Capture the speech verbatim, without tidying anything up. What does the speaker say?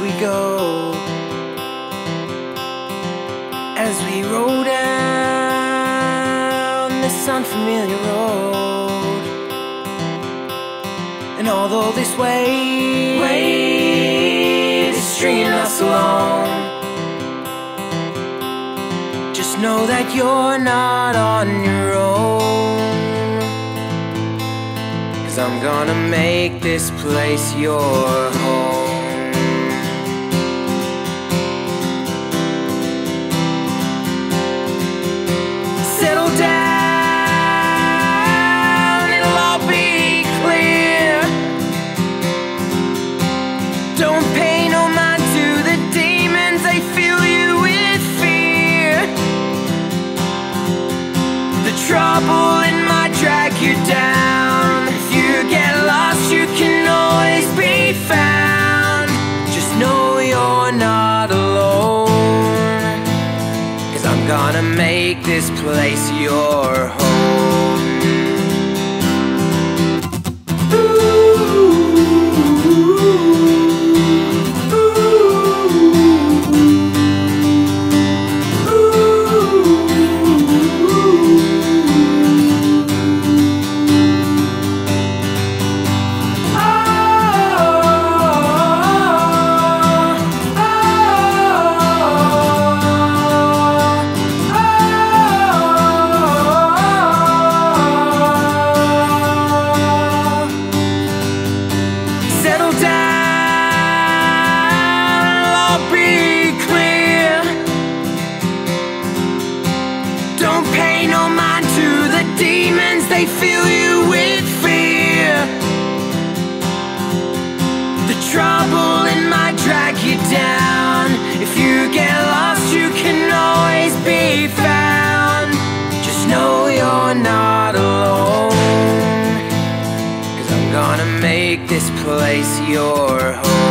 we go as we roll down this unfamiliar road. And although this weight, weight is stringing us along, just know that you're not on your own. 'Cause I'm gonna make this place your home. Settle down, it'll all be clear. Don't pay no mind to the demons, they fill you with fear. The trouble in might drag you down. If you get lost, you can always be found. Just know you're not alone, 'cause I'm gonna make this place your home. They fill you with fear. The trouble in might drag you down. If you get lost, you can always be found. Just know you're not alone, 'cause I'm gonna make this place your home.